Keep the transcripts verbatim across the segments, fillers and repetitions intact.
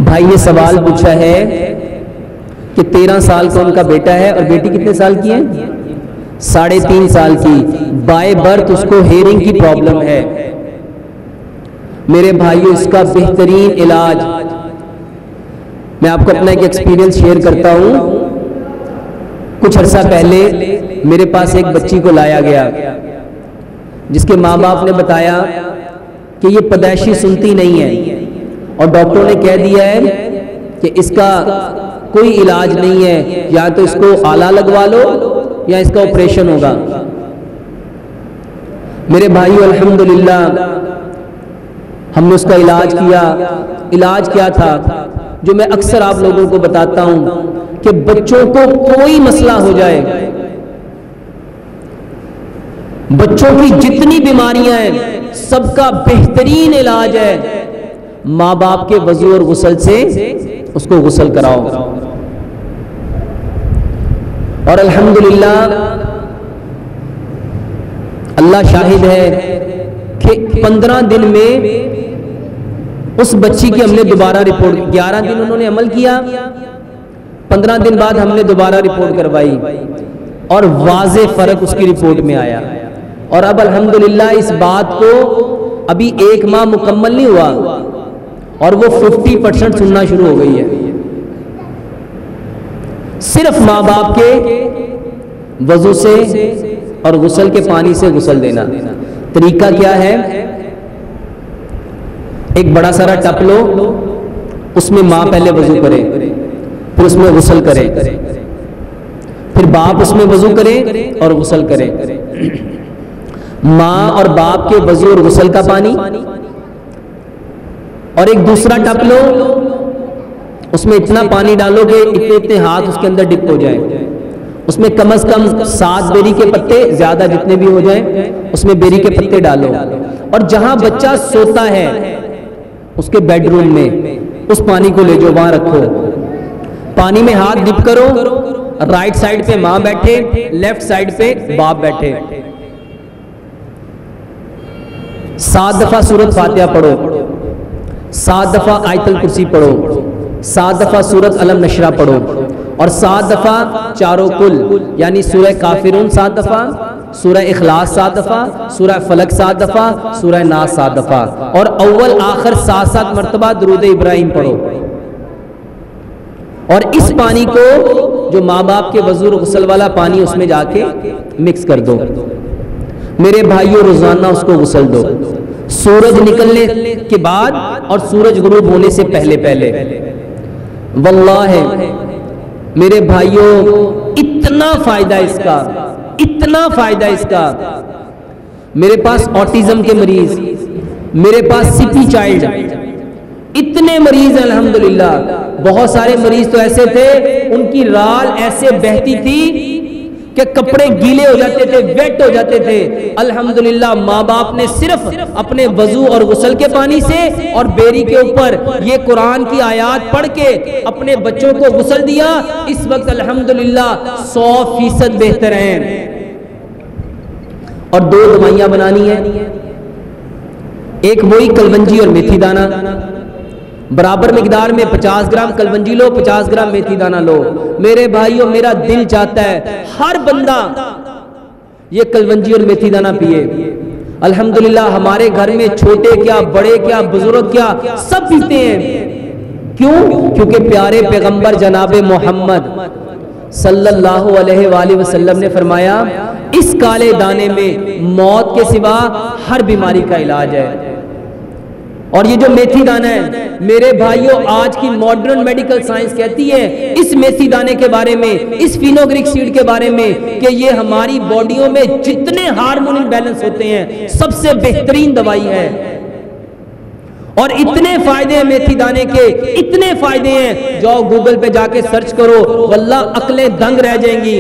भाई ये सवाल पूछा है कि तेरह साल का उनका बेटा है और बेटी कितने साल की है? साढ़े तीन साल की। बाय बर्थ उसको हेयरिंग की प्रॉब्लम है। मेरे भाइयों, इसका बेहतरीन इलाज, मैं आपको अपना एक एक्सपीरियंस शेयर करता हूं। कुछ अर्सा पहले मेरे पास एक बच्ची को लाया गया जिसके माँ बाप ने बताया कि ये पैदाइशी सुनती नहीं है और डॉक्टरों ने कह दिया है कि इसका कोई इलाज नहीं है, या तो इसको आला लगवा लो या इसका ऑपरेशन होगा। मेरे भाइयों, अल्हम्दुलिल्लाह हमने उसका इलाज किया। इलाज क्या था जो मैं अक्सर आप लोगों को बताता हूं कि बच्चों को कोई मसला हो जाए, बच्चों की जितनी बीमारियां हैं सबका बेहतरीन इलाज है माँ बाप के वजू और गुस्ल से उसको गुस्ल कराओ। और अल्हम्दुलिल्लाह अल्लाह शाहिद है कि पंद्रह दिन में उस बच्ची की हमने दोबारा रिपोर्ट, ग्यारह दिन उन्होंने अमल किया, पंद्रह दिन बाद हमने दोबारा रिपोर्ट करवाई और वाज़े फर्क उसकी रिपोर्ट में आया। और अब अल्हम्दुलिल्लाह इस बात को अभी एक माह मुकम्मल नहीं हुआ और वो पचास परसेंट सुनना शुरू हो गई है। सिर्फ माँ बाप के वजू से और गुस्ल के पानी से गुस्ल देना। तरीका क्या है? एक बड़ा सारा टप लो, उसमें माँ पहले वजू करे, फिर उसमें गुस्ल करे, फिर बाप उसमें वजू करे और गुस्ल करे। माँ और बाप के वजू और गुस्ल का पानी, और एक दूसरा टप लो, उसमें इतना पानी डालो कि इतने इतने हाथ उसके अंदर डिप हो जाए। उसमें कम से कम सात बेरी के पत्ते, ज्यादा जितने भी हो जाए उसमें बेरी के पत्ते डालो। और जहां बच्चा सोता है उसके बेडरूम में उस पानी को ले जाओ, वहां रखो। पानी में हाथ डिप करो, राइट साइड पे माँ बैठे, लेफ्ट साइड पे बाप बैठे। सात दफा सूरत फातिहा पढ़ो, सात दफा आयतल कुर्सी पढ़ो, सात दफा सूरत अलम नशरा पढ़ो और सात दफा चारों कुल यानी सूरह काफिरून सात दफा, सूरह इखलास सात दफा, सूरह फलक सात दफा, सूरह नास सात दफा और अव्वल आखिर सात सात मरतबा दुरूद इब्राहिम पढ़ो। और इस पानी को जो माँ बाप के वजू और गुस्ल वाला पानी उसमें जाके मिक्स कर दो। मेरे भाइयों, रोजाना उसको गुस्ल दो, सूरज निकलने के बाद और सूरज गुरूब होने से पहले पहले। वल्लाह मेरे भाइयों, इतना फायदा इसका, इतना फायदा इसका। मेरे पास ऑटिज्म के मरीज, मेरे पास सिपी चाइल्ड, इतने मरीज अल्हम्दुलिल्लाह। बहुत सारे मरीज तो ऐसे थे उनकी राल ऐसे बहती थी कि कपड़े गीले हो जाते थे, वेट हो जाते थे। अल्हम्दुलिल्लाह माँ बाप ने सिर्फ अपने वजू और गुस्ल के पानी से और बेरी के ऊपर ये कुरान की आयत पढ़ के अपने बच्चों को गुस्ल दिया। इस वक्त अल्हम्दुलिल्लाह सौ फीसद बेहतर हैं। और दो दवाइयां बनानी है, एक वही कलवंजी और मेथी दाना, बराबर मिकदार में पचास ग्राम कलवंजी लो, पचास ग्राम मेथी दाना लो। मेरे भाइयों, मेरा दिल चाहता है हर बंदा ये कलवंजी और मेथी दाना पिए। अल्हम्दुलिल्लाह हमारे घर में छोटे क्या, बड़े क्या, बुजुर्ग क्या, सब पीते हैं। क्यों? क्योंकि प्यारे पैगंबर जनाबे मोहम्मद सल्लल्लाहु अलैहि वसल्लम ने फरमाया, इस काले दाने में मौत के सिवा हर बीमारी का इलाज है। और ये जो मेथी दाना है मेरे भाइयों, आज की मॉडर्न मेडिकल साइंस कहती है इस मेथी दाने के बारे में, इस फिनोग्रिक सीड के बारे में कि ये हमारी बॉडियों में जितने हार्मोन इम्बैलेंस होते हैं सबसे बेहतरीन दवाई है। और इतने फायदे हैं मेथी दाने के, इतने फायदे हैं, जाओ गूगल पे जाके सर्च करो, वल्लाह अकलें दंग रह जाएंगी।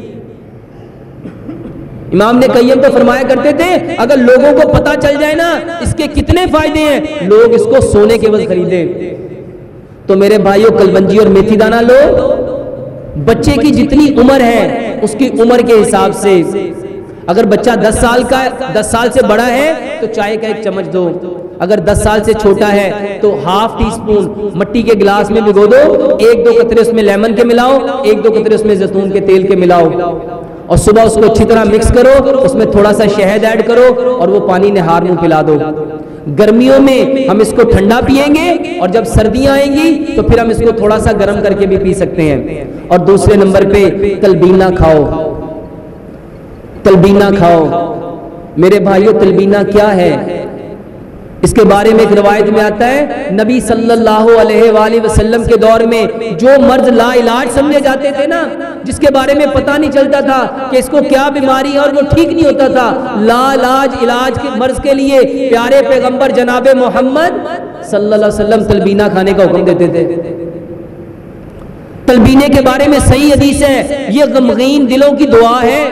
इमाम ने कय्यम तो फरमाया करते थे, अगर लोगों को पता चल जाए ना इसके कितने फायदे हैं, लोग इसको सोने के बस खरीदे। तो मेरे भाइयों, कलवंजी और मेथी दाना लो, बच्चे की जितनी उम्र है उसकी उम्र के हिसाब से अगर बच्चा दस साल का दस साल से बड़ा है तो चाय का एक चम्मच दो, अगर दस साल से छोटा है तो हाफ टी स्पून मट्टी के गिलास में भिगो दो, एक दो कतरे उसमें लेमन के मिलाओ, एक दो कतरे उसमें जैतून के तेल के मिलाओ और सुबह उसको अच्छी तरह मिक्स करो, उसमें थोड़ा सा शहद ऐड करो और वो पानी निहार मुंह पिला दो। गर्मियों में हम इसको ठंडा पिएंगे और जब सर्दियां आएंगी तो फिर हम इसको थोड़ा सा गर्म करके भी पी सकते हैं। और दूसरे नंबर पे तलबीना खाओ, तलबीना खाओ। मेरे भाइयों, तलबीना क्या है? इसके बारे में एक रिवायत में आता है, नबी सल्लल्लाहु अलैहि वसल्लम के दौर में जो मर्द ला इलाज समझे जाते थे ना, जिसके बारे में पता नहीं चलता था कि इसको क्या बीमारी है और वो ठीक नहीं होता था, ला इलाज इलाज के मर्ज के लिए प्यारे पैगंबर जनाबे मोहम्मद सल्लल्लाहु अलैहि वसल्लम तलबीना खाने का हुक्म देते थे। तलबीने के बारे में सही हदीस है, ये गमगीन दिलों की दुआ है।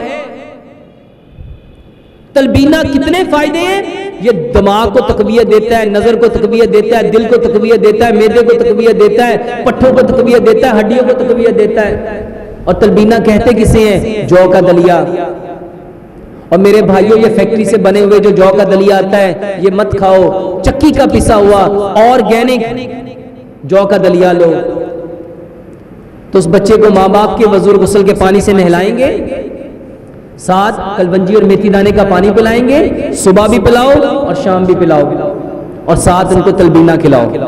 तलबीना कितने फायदे हैं? ये दिमाग को तकवियत देता है, नजर को तकवियत देता है, दिल को तकवियत देता है, मैदे को तकवियत देता है, पट्ठों को तकवियत देता है, हड्डियों को तकवियत देता है। और तलबीना कहते किसे हैं? जौ का दलिया। और मेरे भाइयों, ये फैक्ट्री से बने हुए जो जौ का दलिया आता है ये मत खाओ, चक्की का पिसा हुआ ऑर्गेनिक जौ का दलिया लो। तो उस बच्चे को माँ बाप के वजूर गुस्ल के पानी से नहलाएंगे, साथ कलबंजी और मेथी दाने का पानी पिलाएंगे, सुबह भी पिलाओ और शाम भी पिलाओ और साथ उनको तलबीना खिलाओ।